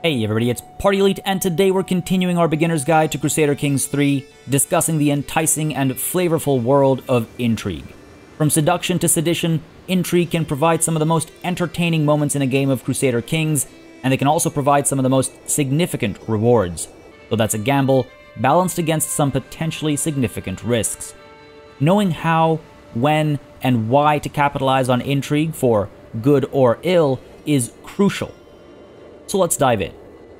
Hey everybody, it's Party Elite, and today we're continuing our beginner's guide to Crusader Kings 3, discussing the enticing and flavorful world of intrigue. From seduction to sedition, intrigue can provide some of the most entertaining moments in a game of Crusader Kings, and they can also provide some of the most significant rewards, though that's a gamble balanced against some potentially significant risks. Knowing how, when, and why to capitalize on intrigue for good or ill is crucial. So let's dive in.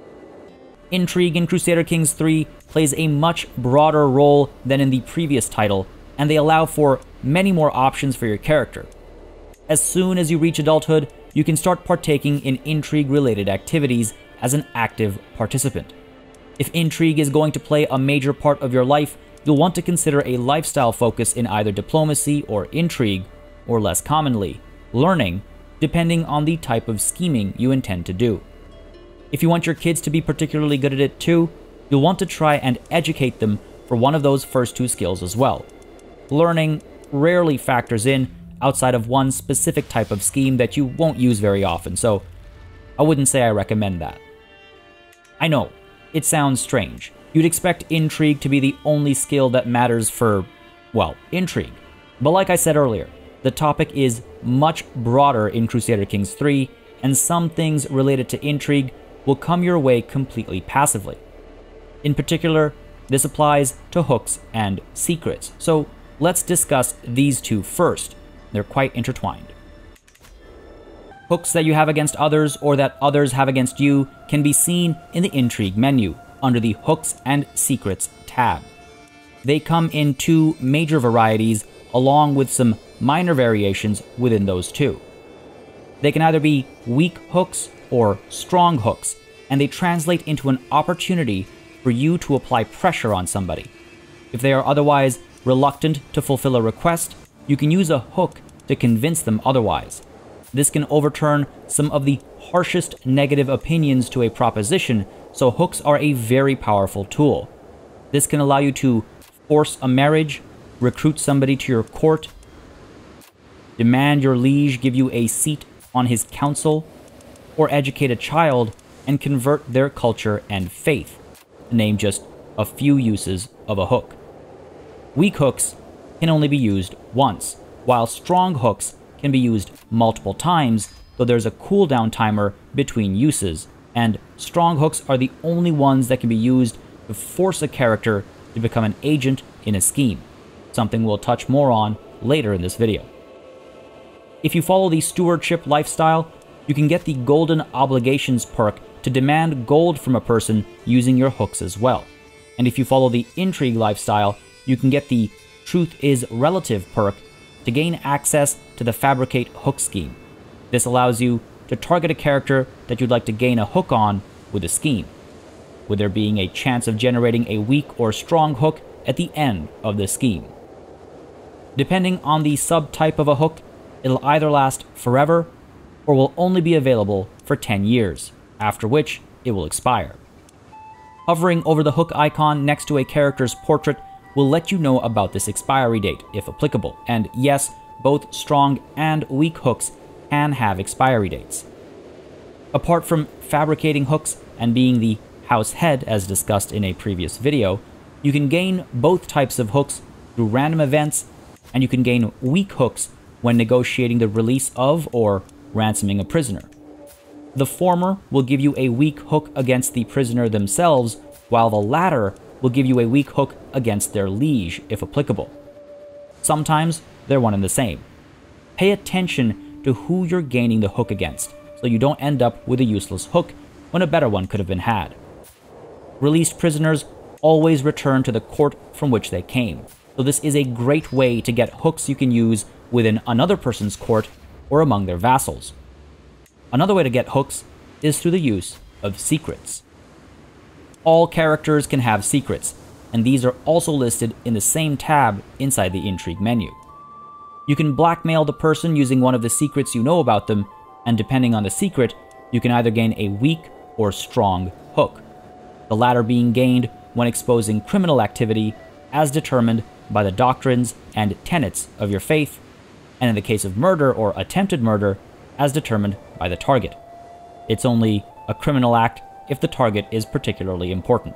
Intrigue in Crusader Kings 3 plays a much broader role than in the previous title, and they allow for many more options for your character. As soon as you reach adulthood, you can start partaking in intrigue-related activities as an active participant. If intrigue is going to play a major part of your life, you'll want to consider a lifestyle focus in either diplomacy or intrigue, or less commonly, learning, depending on the type of scheming you intend to do. If you want your kids to be particularly good at it too, you'll want to try and educate them for one of those first two skills as well. Learning rarely factors in outside of one specific type of scheme that you won't use very often, so I wouldn't say I recommend that. I know, it sounds strange. You'd expect intrigue to be the only skill that matters for, well, intrigue. But like I said earlier, the topic is much broader in Crusader Kings 3, and some things related to intrigue will come your way completely passively. In particular, this applies to hooks and secrets, so let's discuss these two first. They're quite intertwined. Hooks that you have against others or that others have against you can be seen in the Intrigue menu under the Hooks and Secrets tab. They come in two major varieties along with some minor variations within those two. They can either be weak hooks or strong hooks, and they translate into an opportunity for you to apply pressure on somebody. If they are otherwise reluctant to fulfill a request, you can use a hook to convince them otherwise. This can overturn some of the harshest negative opinions to a proposition, so hooks are a very powerful tool. This can allow you to force a marriage, recruit somebody to your court, demand your liege give you a seat on his council, or educate a child and convert their culture and faith, to name just a few uses of a hook. Weak hooks can only be used once, while strong hooks can be used multiple times, though there's a cooldown timer between uses, and strong hooks are the only ones that can be used to force a character to become an agent in a scheme, something we'll touch more on later in this video. If you follow the stewardship lifestyle, you can get the Golden Obligations perk to demand gold from a person using your hooks as well. And if you follow the Intrigue lifestyle, you can get the Truth is Relative perk to gain access to the Fabricate hook scheme. This allows you to target a character that you'd like to gain a hook on with a scheme, with there being a chance of generating a weak or strong hook at the end of the scheme. Depending on the subtype of a hook, it'll either last forever or will only be available for 10 years, after which it will expire. Hovering over the hook icon next to a character's portrait will let you know about this expiry date, if applicable, and yes, both strong and weak hooks can have expiry dates. Apart from fabricating hooks and being the house head as discussed in a previous video, you can gain both types of hooks through random events, and you can gain weak hooks when negotiating the release of or ransoming a prisoner. The former will give you a weak hook against the prisoner themselves, while the latter will give you a weak hook against their liege, if applicable. Sometimes they're one and the same. Pay attention to who you're gaining the hook against, so you don't end up with a useless hook when a better one could have been had. Released prisoners always return to the court from which they came, so this is a great way to get hooks you can use within another person's court or among their vassals. Another way to get hooks is through the use of secrets. All characters can have secrets, and these are also listed in the same tab inside the Intrigue menu. You can blackmail the person using one of the secrets you know about them, and depending on the secret, you can either gain a weak or strong hook, the latter being gained when exposing criminal activity as determined by the doctrines and tenets of your faith, and in the case of murder or attempted murder, as determined by the target. It's only a criminal act if the target is particularly important.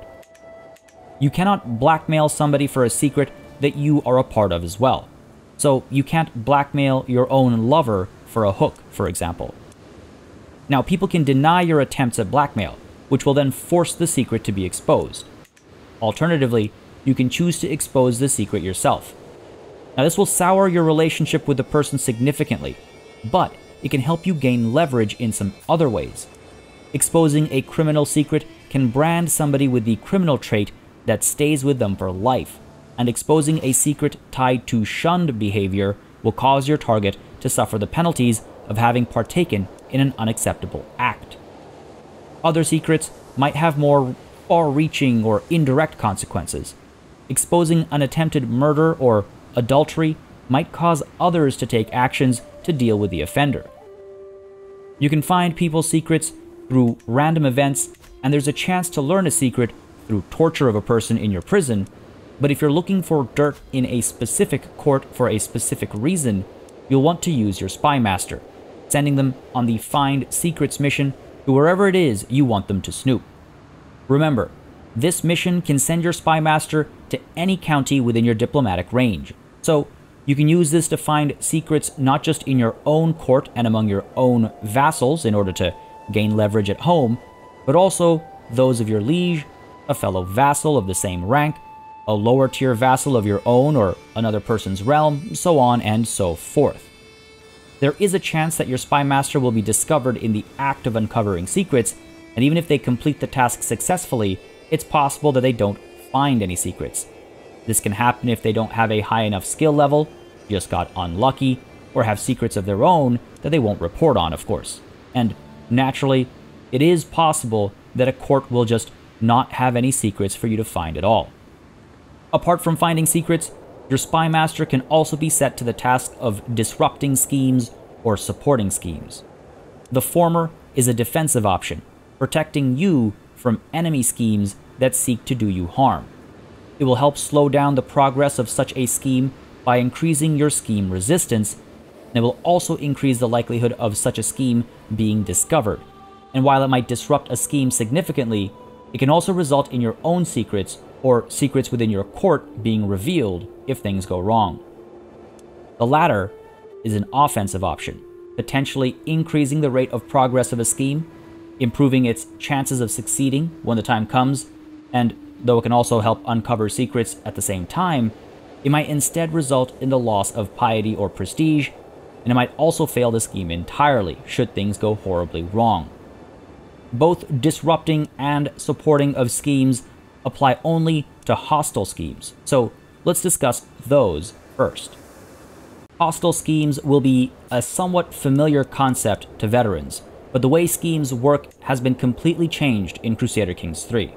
You cannot blackmail somebody for a secret that you are a part of as well. So you can't blackmail your own lover for a hook, for example. Now, people can deny your attempts at blackmail, which will then force the secret to be exposed. Alternatively, you can choose to expose the secret yourself. Now, this will sour your relationship with the person significantly, but it can help you gain leverage in some other ways. Exposing a criminal secret can brand somebody with the criminal trait that stays with them for life, and exposing a secret tied to shunned behavior will cause your target to suffer the penalties of having partaken in an unacceptable act. Other secrets might have more far-reaching or indirect consequences. Exposing an attempted murder or adultery might cause others to take actions to deal with the offender. You can find people's secrets through random events, and there's a chance to learn a secret through torture of a person in your prison, but if you're looking for dirt in a specific court for a specific reason, you'll want to use your spy master, sending them on the Find Secrets mission to wherever it is you want them to snoop. Remember, this mission can send your spy master to any county within your diplomatic range, so you can use this to find secrets not just in your own court and among your own vassals in order to gain leverage at home, but also those of your liege, a fellow vassal of the same rank, a lower tier vassal of your own or another person's realm, so on and so forth. There is a chance that your spy master will be discovered in the act of uncovering secrets, and even if they complete the task successfully, it's possible that they don't find any secrets. This can happen if they don't have a high enough skill level, just got unlucky, or have secrets of their own that they won't report on, of course. And naturally, it is possible that a court will just not have any secrets for you to find at all. Apart from finding secrets, your spy master can also be set to the task of disrupting schemes or supporting schemes. The former is a defensive option, protecting you from enemy schemes that seek to do you harm. It will help slow down the progress of such a scheme by increasing your scheme resistance, and it will also increase the likelihood of such a scheme being discovered. And while it might disrupt a scheme significantly, it can also result in your own secrets or secrets within your court being revealed if things go wrong. The latter is an offensive option, potentially increasing the rate of progress of a scheme, improving its chances of succeeding when the time comes, and though it can also help uncover secrets at the same time, it might instead result in the loss of piety or prestige, and it might also fail the scheme entirely should things go horribly wrong. Both disrupting and supporting of schemes apply only to hostile schemes, so let's discuss those first. Hostile schemes will be a somewhat familiar concept to veterans, but the way schemes work has been completely changed in Crusader Kings 3.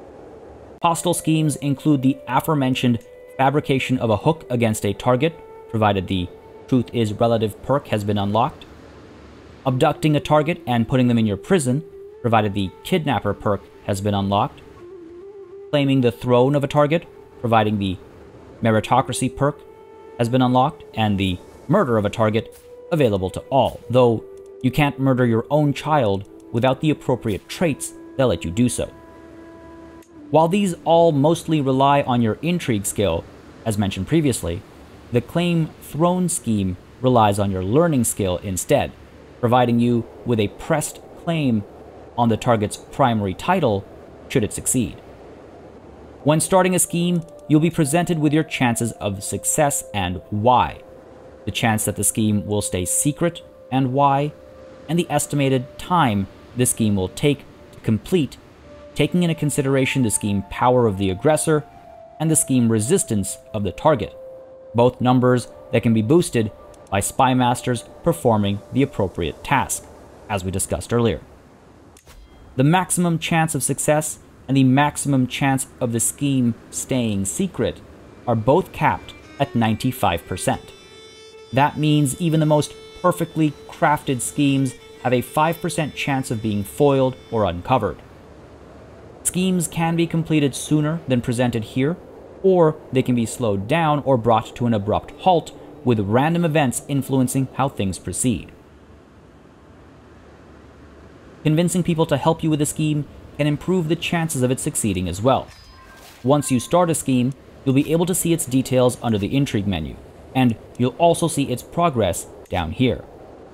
Hostile schemes include the aforementioned fabrication of a hook against a target, provided the Truth is Relative perk has been unlocked, abducting a target and putting them in your prison, provided the Kidnapper perk has been unlocked, claiming the throne of a target, providing the Meritocracy perk has been unlocked, and the murder of a target available to all, though you can't murder your own child without the appropriate traits that let you do so. While these all mostly rely on your intrigue skill, as mentioned previously, the Claim Throne scheme relies on your learning skill instead, providing you with a pressed claim on the target's primary title should it succeed. When starting a scheme, you'll be presented with your chances of success and why, the chance that the scheme will stay secret and why, and the estimated time the scheme will take to complete, taking into consideration the scheme power of the aggressor and the scheme resistance of the target, both numbers that can be boosted by spy masters performing the appropriate task, as we discussed earlier. The maximum chance of success and the maximum chance of the scheme staying secret are both capped at 95%. That means even the most perfectly crafted schemes have a 5% chance of being foiled or uncovered. Schemes can be completed sooner than presented here, or they can be slowed down or brought to an abrupt halt with random events influencing how things proceed. Convincing people to help you with a scheme can improve the chances of it succeeding as well. Once you start a scheme, you'll be able to see its details under the intrigue menu, and you'll also see its progress down here.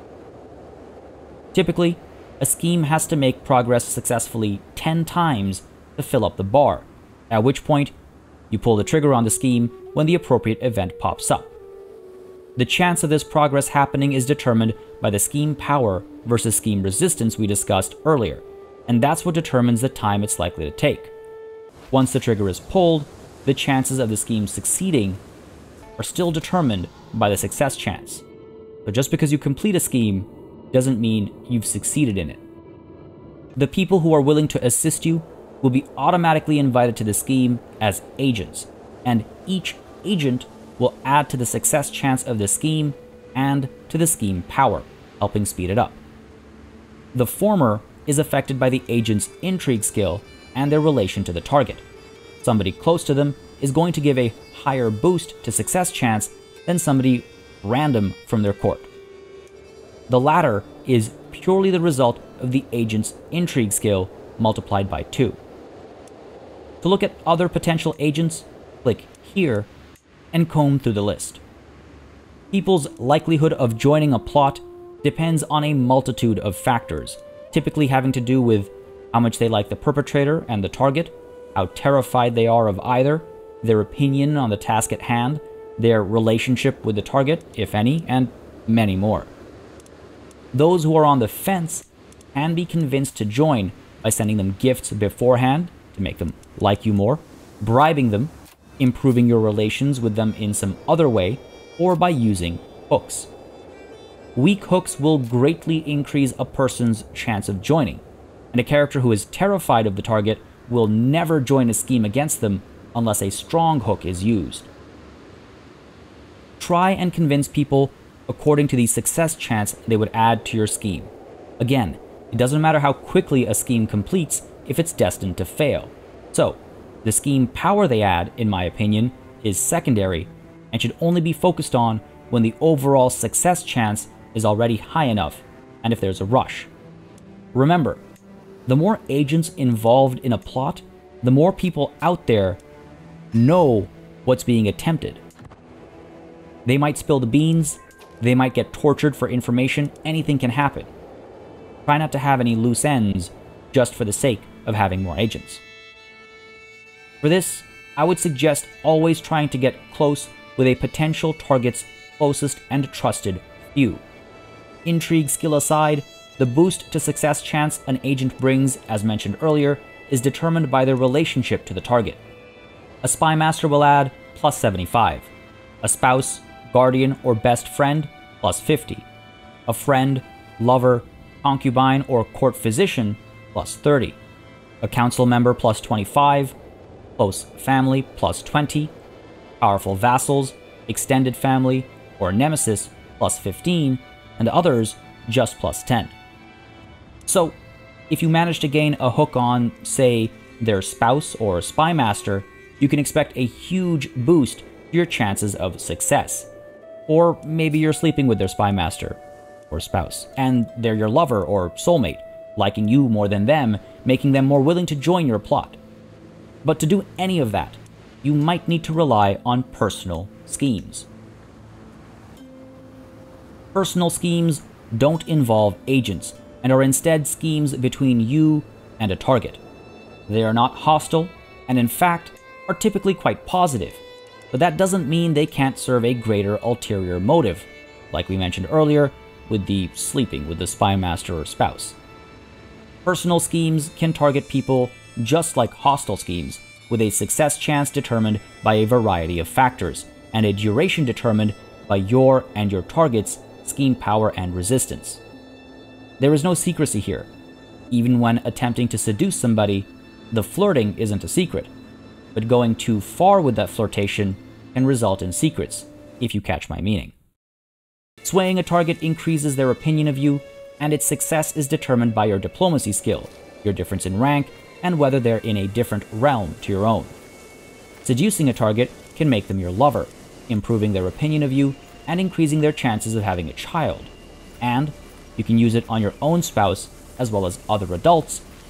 Typically, a scheme has to make progress successfully 10 times to fill up the bar, at which point you pull the trigger on the scheme when the appropriate event pops up. The chance of this progress happening is determined by the scheme power versus scheme resistance we discussed earlier, and that's what determines the time it's likely to take. Once the trigger is pulled, the chances of the scheme succeeding are still determined by the success chance. So just because you complete a scheme doesn't mean you've succeeded in it. The people who are willing to assist you will be automatically invited to the scheme as agents, and each agent will add to the success chance of the scheme and to the scheme power, helping speed it up. The former is affected by the agent's intrigue skill and their relation to the target. Somebody close to them is going to give a higher boost to success chance than somebody random from their court. The latter is purely the result of the agent's intrigue skill multiplied by 2. To look at other potential agents, click here and comb through the list. People's likelihood of joining a plot depends on a multitude of factors, typically having to do with how much they like the perpetrator and the target, how terrified they are of either, their opinion on the task at hand, their relationship with the target, if any, and many more. Those who are on the fence can be convinced to join by sending them gifts beforehand to make them like you more, bribing them, improving your relations with them in some other way, or by using hooks. Weak hooks will greatly increase a person's chance of joining, and a character who is terrified of the target will never join a scheme against them unless a strong hook is used. Try and convince people according to the success chance they would add to your scheme. Again, it doesn't matter how quickly a scheme completes if it's destined to fail. So, the scheme power they add, in my opinion, is secondary and should only be focused on when the overall success chance is already high enough and if there's a rush. Remember, the more agents involved in a plot, the more people out there know what's being attempted. They might spill the beans, they might get tortured for information, anything can happen. Try not to have any loose ends just for the sake of having more agents. For this, I would suggest always trying to get close with a potential target's closest and trusted few. Intrigue skill aside, the boost to success chance an agent brings, as mentioned earlier, is determined by their relationship to the target. A spy master will add plus 75. A spouse, guardian, or best friend, plus 50. A friend, lover, concubine, or court physician, plus 30. A council member, plus 25. Close family, plus 20. Powerful vassals, extended family, or nemesis, plus 15. And others, just plus 10. So, if you manage to gain a hook on, say, their spouse or spy master, you can expect a huge boost to your chances of success. Or maybe you're sleeping with their spy master or spouse, and they're your lover or soulmate, liking you more than them, making them more willing to join your plot. But to do any of that, you might need to rely on personal schemes. Personal schemes don't involve agents, and are instead schemes between you and a target. They are not hostile, and in fact, are typically quite positive, but that doesn't mean they can't serve a greater ulterior motive, like we mentioned earlier with the sleeping with the spy master or spouse. Personal schemes can target people just like hostile schemes, with a success chance determined by a variety of factors, and a duration determined by your and your target's scheme power and resistance. There is no secrecy here. Even when attempting to seduce somebody, the flirting isn't a secret, but going too far with that flirtation can result in secrets, if you catch my meaning. Swaying a target increases their opinion of you, and its success is determined by your diplomacy skill, your difference in rank, and whether they're in a different realm to your own. Seducing a target can make them your lover, improving their opinion of you and increasing their chances of having a child. And you can use it on your own spouse as well as other adults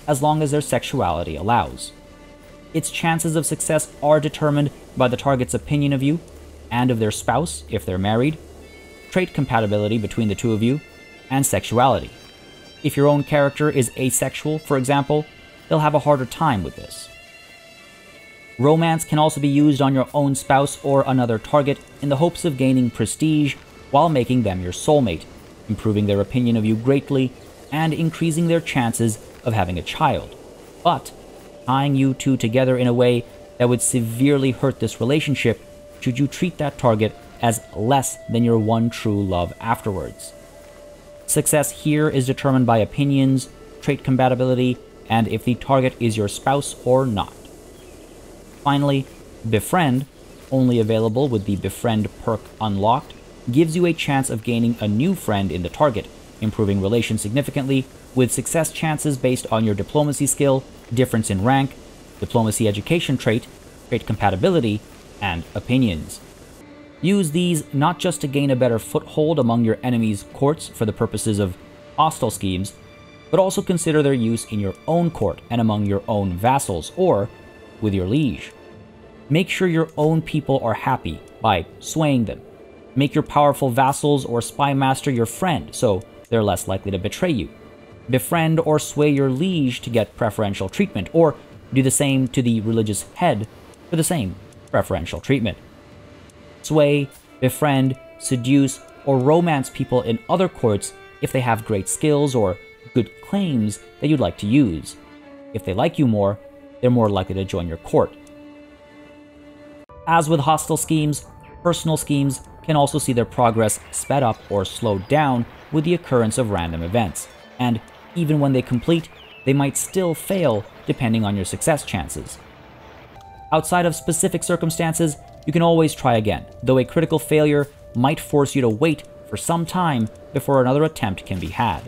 as long as their sexuality allows. Its chances of success are determined by the target's opinion of you and of their spouse if they're married, trait compatibility between the two of you, and sexuality. If your own character is asexual, for example, they'll have a harder time with this. Romance can also be used on your own spouse or another target in the hopes of gaining prestige while making them your soulmate, improving their opinion of you greatly, and increasing their chances of having a child, but tying you two together in a way that would severely hurt this relationship should you treat that target as less than your one true love afterwards. Success here is determined by opinions, trait compatibility, and if the target is your spouse or not. Finally, Befriend, only available with the Befriend perk unlocked, gives you a chance of gaining a new friend in the target, improving relations significantly, with success chances based on your diplomacy skill, difference in rank, diplomacy education trait, trait compatibility, and opinions. Use these not just to gain a better foothold among your enemies' courts for the purposes of hostile schemes, but also consider their use in your own court and among your own vassals, or with your liege. Make sure your own people are happy by swaying them. Make your powerful vassals or spy master your friend, so they're less likely to betray you. Befriend or sway your liege to get preferential treatment, or do the same to the religious head for the same preferential treatment. Sway, befriend, seduce, or romance people in other courts if they have great skills or good claims that you'd like to use. If they like you more, they're more likely to join your court. As with hostile schemes, personal schemes can also see their progress sped up or slowed down with the occurrence of random events, and even when they complete, they might still fail depending on your success chances. Outside of specific circumstances, you can always try again, though a critical failure might force you to wait for some time before another attempt can be had.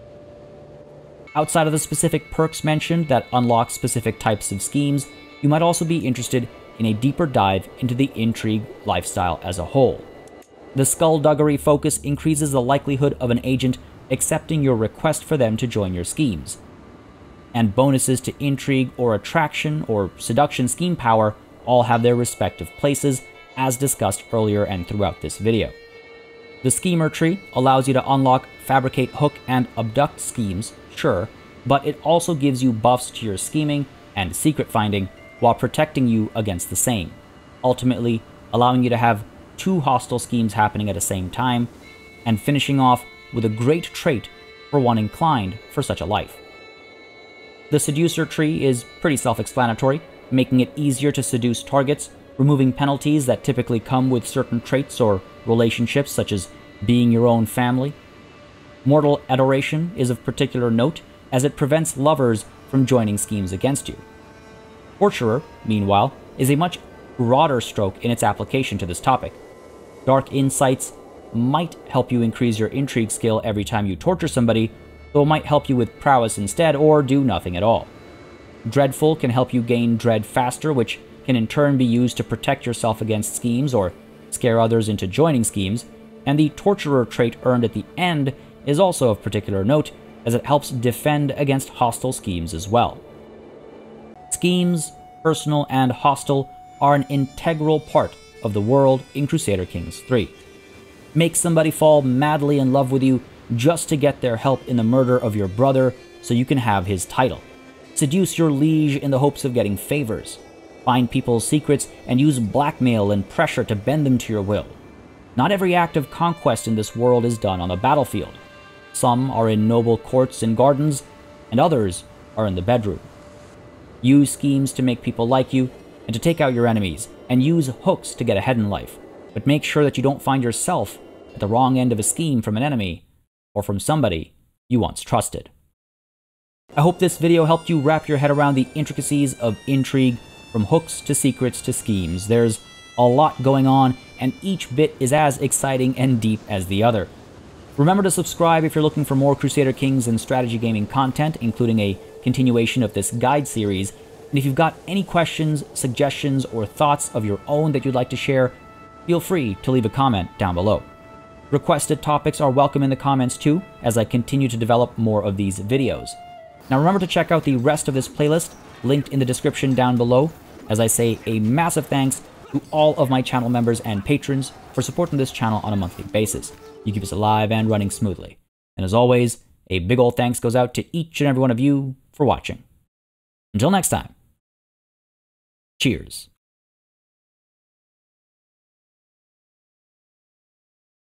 Outside of the specific perks mentioned that unlock specific types of schemes, you might also be interested in a deeper dive into the intrigue lifestyle as a whole. The skullduggery focus increases the likelihood of an agent accepting your request for them to join your schemes, and bonuses to intrigue or attraction or seduction scheme power all have their respective places, as discussed earlier and throughout this video. The schemer tree allows you to unlock fabricate, hook, and abduct schemes, sure, but it also gives you buffs to your scheming and secret finding while protecting you against the same, ultimately allowing you to have two hostile schemes happening at the same time, and finishing off with a great trait for one inclined for such a life. The seducer tree is pretty self-explanatory, making it easier to seduce targets, removing penalties that typically come with certain traits or relationships such as being your own family. Mortal adoration is of particular note as it prevents lovers from joining schemes against you. Torturer, meanwhile, is a much broader stroke in its application to this topic. Dark insights might help you increase your intrigue skill every time you torture somebody, though it might help you with prowess instead or do nothing at all. Dreadful can help you gain dread faster, which can in turn be used to protect yourself against schemes or scare others into joining schemes, and the Torturer trait earned at the end is also of particular note, as it helps defend against hostile schemes as well. Schemes, personal and hostile, are an integral part of the world in Crusader Kings 3. Make somebody fall madly in love with you just to get their help in the murder of your brother so you can have his title. Seduce your liege in the hopes of getting favors. Find people's secrets and use blackmail and pressure to bend them to your will. Not every act of conquest in this world is done on the battlefield. Some are in noble courts and gardens, and others are in the bedroom. Use schemes to make people like you and to take out your enemies, and use hooks to get ahead in life. But make sure that you don't find yourself at the wrong end of a scheme from an enemy, or from somebody you once trusted. I hope this video helped you wrap your head around the intricacies of intrigue, from hooks to secrets to schemes. There's a lot going on, and each bit is as exciting and deep as the other. Remember to subscribe if you're looking for more Crusader Kings and strategy gaming content, including a continuation of this guide series. And if you've got any questions, suggestions, or thoughts of your own that you'd like to share, feel free to leave a comment down below. Requested topics are welcome in the comments too, as I continue to develop more of these videos. Now remember to check out the rest of this playlist, linked in the description down below. As I say, a massive thanks to all of my channel members and patrons for supporting this channel on a monthly basis. You keep us alive and running smoothly. And as always, a big old thanks goes out to each and every one of you for watching. Until next time, cheers.